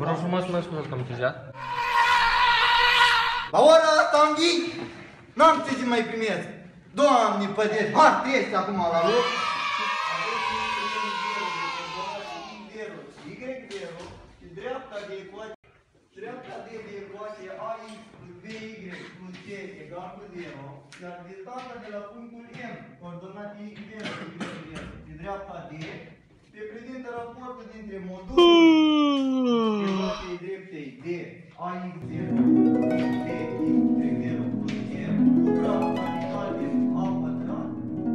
Vă rog frumos, mă scuzați că am întârziat. La ora asta am ghii, n-am ce să mai primesc. Doamne, pădești, hai, treci acum la loc. Dreapta de ecuație AX plus BY plus C egal cu 0, iar distanța de la punctul M, coordonate X, de dreapta D, reprezintă raportul dintre modulul ecuației dreptei D AX0 plus BX0 plus C cu graful radical de A pătrat.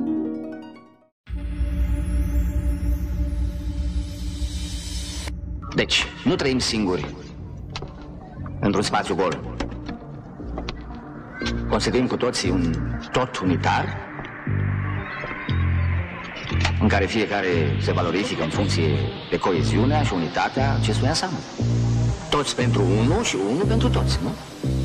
Deci, nu trăim singuri într-un spațiu gol. Constituim cu toții un tot unitar în care fiecare se valorifică în funcție de coeziunea și unitatea acestui ansamblu. Toți pentru unul și unul pentru toți, nu?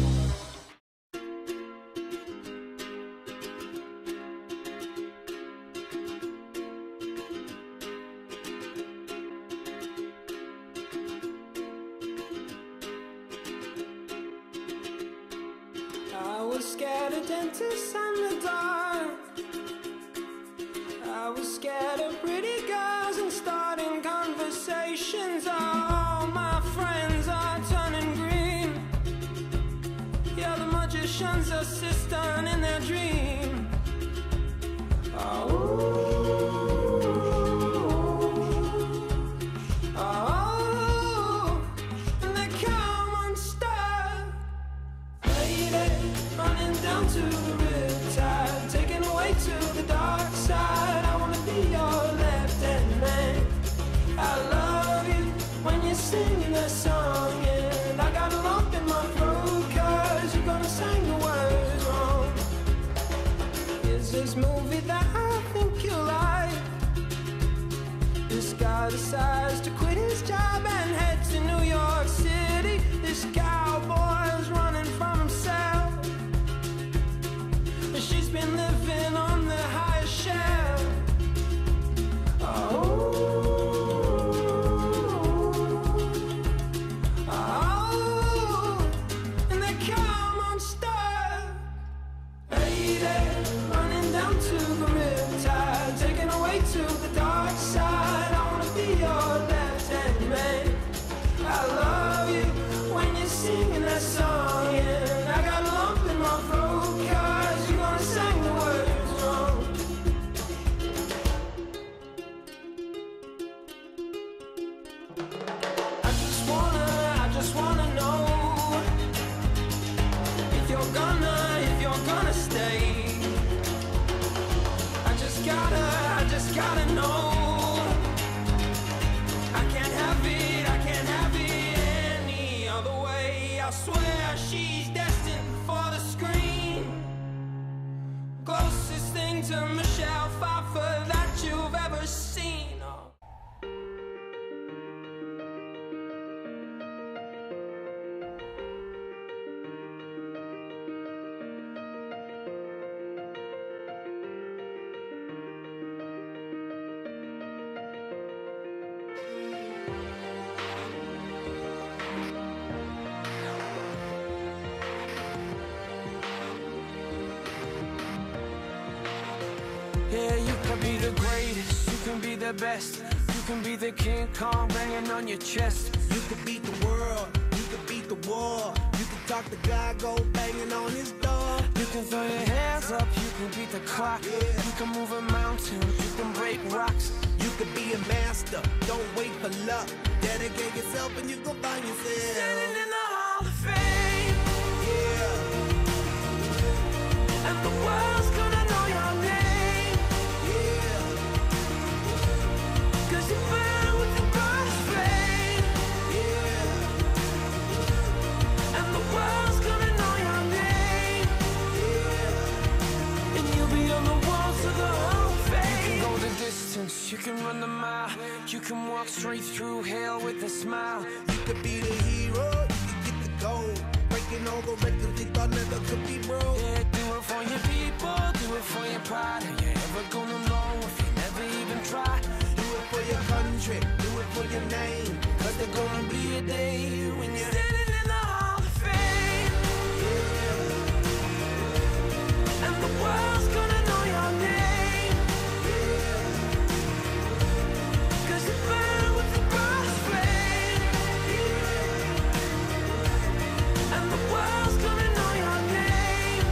I was scared of dentists and the dark. I was scared of pretty girls and starting conversations. All my friends are turning green. Yeah, the magician's assistant in their dream. Down to the riptide, taken away to the dark side. I wanna be your left-hand man. I love you when you're singing that song, and I got a lump in my throat 'cause you're gonna sing the words wrong. Is this movie that I think you like? This guy decides to quit his job and head to New York City. This cowboy's running from himself. She's been living on the highest shelf. And they come unstuck. Lady, running down to the riptide, taken away to the dark side. I wanna be your left-hand man. I love you when you're singing that song, and I got a lump in my throat 'cause you're gonna sing the words wrong. I just wanna know if you're gonna stay. I just gotta know. I can't have it any other way. I swear she's destined for the screen. Closest thing to Michelle Pfeiffer that you've ever seen. Yeah, you can be the greatest, you can be the best. You can be the King Kong banging on your chest. You can beat the world, you can beat the war. You can talk to God, go banging on his door. You can throw your hands up, you can beat the clock. Yeah. You can move a mountain, you can break rocks. You can be a master, don't wait for luck. Dedicate yourself and you go find yourself. Standing in the Hall of Fame. Yeah. And the world's gonna know your name. Yeah. 'Cause you burn with the brightest flame. Yeah. And the world's gonna know your name. Yeah. And you'll be on the walls of the Hall of Fame. You can go the distance, you can run the mile. You can walk straight through hell with a smile. You could be the hero, you can get the gold. Breaking all the records they thought never could be broke. Yeah, do it for your people, do it for your pride. Are you ever gonna know if you never even try? Do it for your country, do it for your name. 'Cause they're gonna be be a day when you're standing in the Hall of Fame, and the world's gonna know your name, 'cause you burn with the cross flame, and the world's gonna know your name,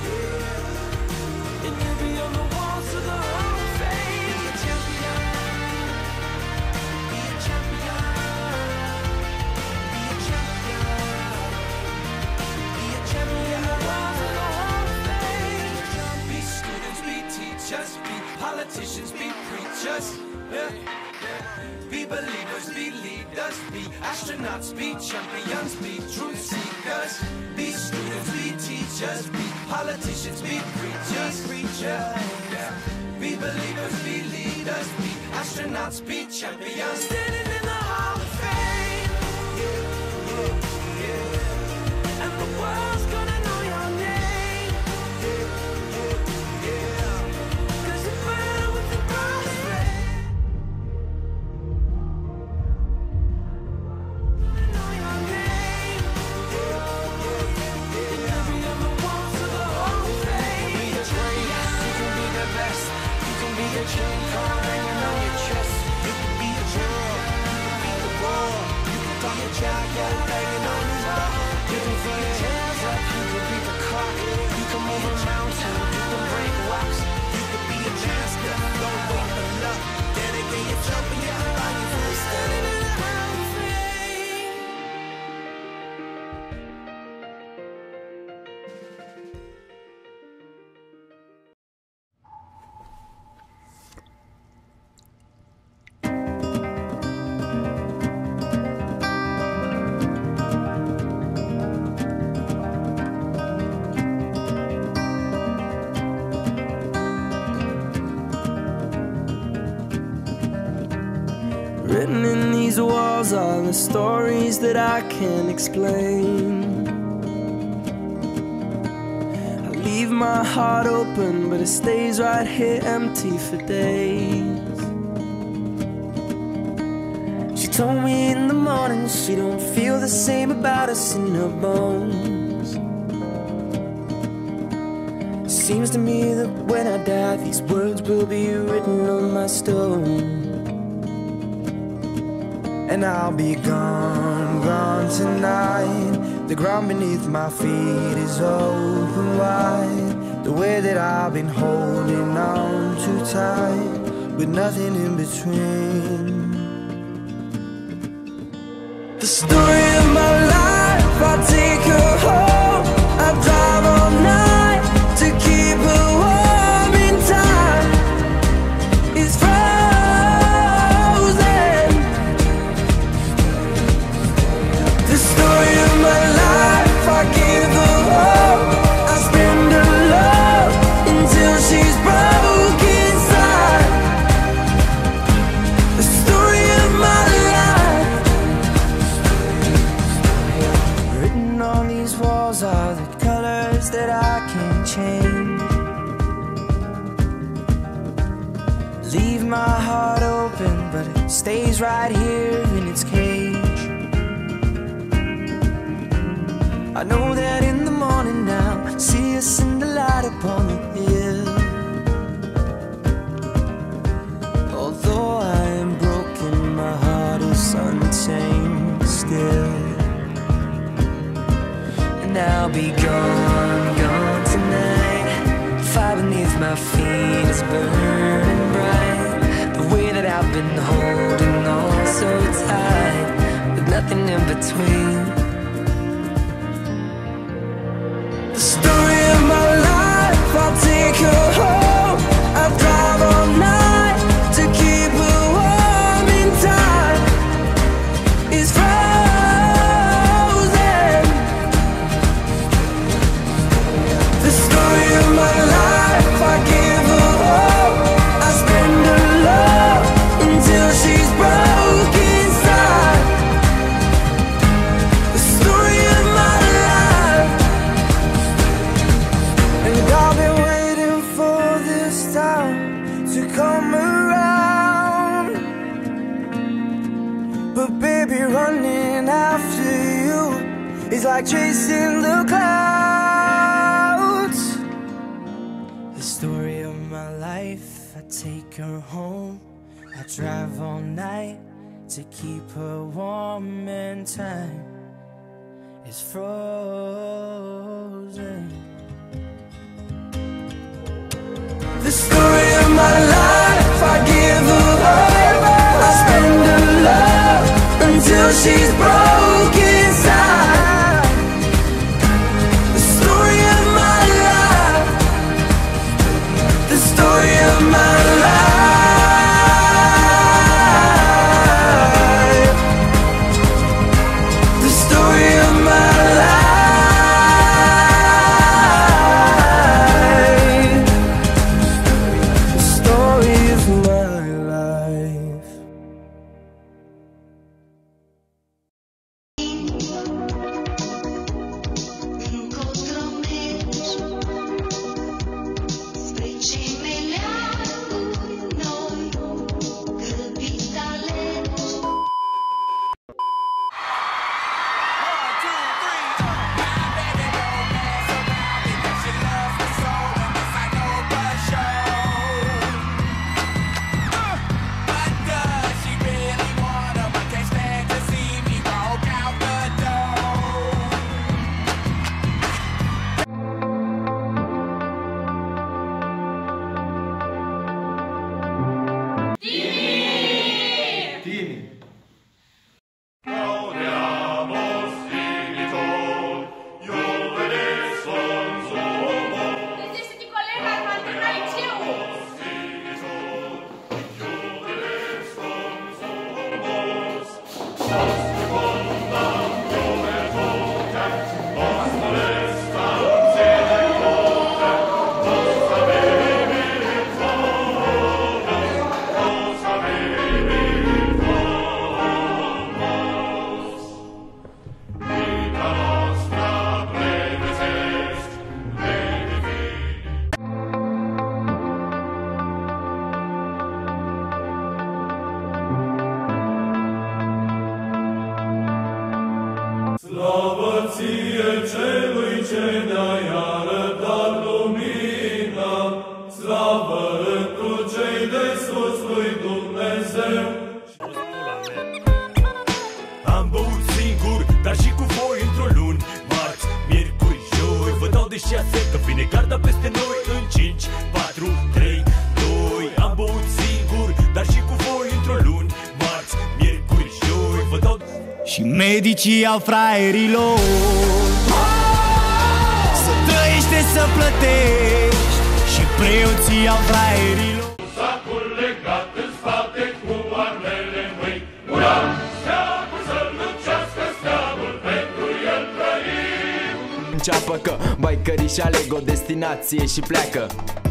and you'll be on the walls of the Hall of Fame. Be a champion, be a champion, be a champion, be a champion. On the walls of the Hall of Fame. Be students, be teachers, be politicians, be preachers, yeah. Be believers, be leaders, be astronauts, be champions, be truth seekers. Be students, be teachers, be politicians, be preachers, yeah. Be believers, be leaders, be astronauts, be champions. Standing in the Hall of Fame, and the world's gonna know your name, 'cause you burn with the cross flame. Know your name, and you'll be on the walls of the Hall of Fame. Be the greatest, you can be the best. You can be the chain car hanging on your chest. You can be the hero, you can be the world. You can be a jacket hanging on your wall. You can throw your hands up, you can be the clock. You can move a mountain, you can break rocks. You can be a master, don't wait for luck. Dedicate your champion life. Standing in the Hall of Fame. Written in these walls are the stories that I can't explain. I leave my heart open, but it stays right here empty for days. She told me in the morning she don't feel the same about us in her bones. Seems to me that when I die, these words will be written on my stone. And I'll be gone, gone tonight. The ground beneath my feet is open wide. The way that I've been holding on too tight, with nothing in between. The story of my life, I'll take her home. I'll drive all night to keep her warm in time. It's frozen. The story of my life, I give her hope. I spend her love until she's broke inside. The story of my life. Written on these walls are the colors that I can't change. Leave my heart open, but it stays right here in its cage. I know that in the morning now, see us in the light upon the hill. Although I am broken, my heart is untamed still. And I'll be gone, gone tonight. Fire beneath my feet is burning bright. The way that I've been holding on so tight, with nothing in between. The story of my life, I'll take her home. I'll drive all night to keep her warm in time. It's frozen. The story of my life, I give her hope. I spend her love until she's broke inside. It's like chasing the clouds. The story of my life, I take her home, I drive all night to keep her warm, and time is frozen. The story of my life, I give her love, I spend her love until she's broken inside. The story of my life, the story of my life, the story of my life, the story of my life. Încotro mergi spre ce ne leagă noi, grăbit alegi. Tini. Este ti colega, ma non hai più. Slavă ție, celui ce ne-ai arătat lumina, slavă întru cei de sus lui Dumnezeu. Am băut singur, dar și cu voi într-o luni, marți, miercuri, joi. Vă dau de 6 că vine garda peste noi în 5, 4, 3, 2. Am băut singur, dar și cu voi într-o luni, marți, miercuri, joi. Vă dau de... Și medicii au fraierilor. Să trăiește, să plătești. Și preoții au fraierilor. Sacul legat în spate cu armele în mâini, ura! Steagul să-l lucească, steagul pentru el trăim. Înceapă că bikerii și aleg o destinație și pleacă.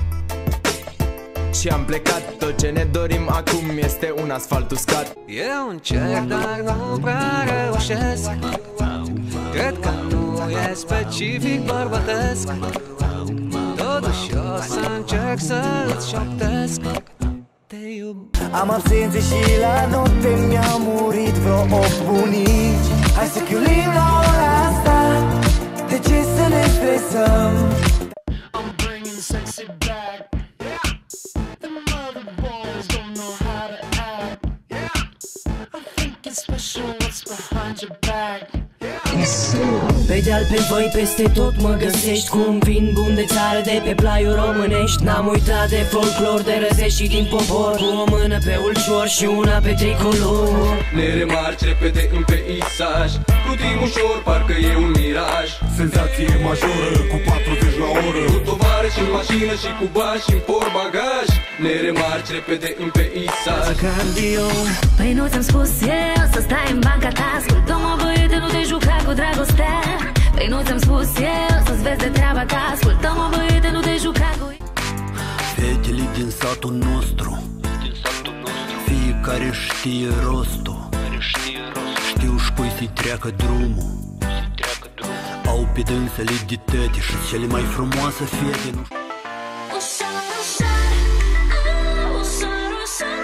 Și am plecat, tot ce ne dorim acum este un asfalt uscat. Eu încerc, dar nu prea reușesc. Cred că nu e specific bărbătesc. Totuși o să încerc să-ți șoptesc. Te iubesc. Am absențe și la noapte mi-au murit vreo 8 bunici. Hai să chiulim la ora asta, de ce să ne stresăm? I'm bringing sexy back. The mother boys don't know how to act. I think it's special what's behind your back. Pe deal, pe voi, peste tot mă găsești cu un vin bun de țară de pe plaiuri românești. N-am uitat de folclor, de răzești și din popor, cu o mână pe ulcior și una pe tricolor. Ne remarci repede în peisaj, plutim ușor, parcă e un miraj. Senzație majoră, cu 40 la oră. Cu tovarăși în mașină și cu bani și în portbagaj. Ne remarci repede în peisaj. Cardio. Păi nu ți-am spus eu să stai în banca ta? Ascultă-mă, băiete, nu te juca cu dragostea. Păi nu ți-am spus eu să-ți vezi de treaba ta. Ascultă-mă, băiete, nu te juca cu... Fetele din satul nostru, fiecare știe rostul. Știu și cui să-i treacă drumul. Au pe dânsele de tăte și cele mai frumoase fete. Ușor, ușor, ușor, ușor,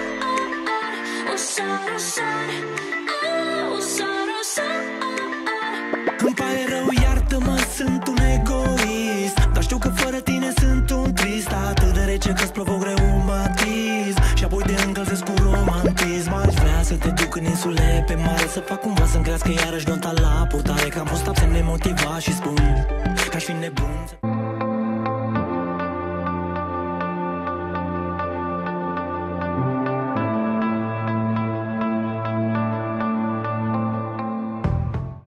ușor, ușor, ușor, ușor. Când pare rău, iartă-mă, sunt un egoist. Dar știu că fără tine sunt un trist, atât de rece că-ți provoc reumatism. Și apoi te încălzesc cu romantism. Aș vrea să te duc în insule pe mare, să fac cumva să-mi crească iarăși nota la purtare, că am fost absent nemotivat și spun că aș fi nebun.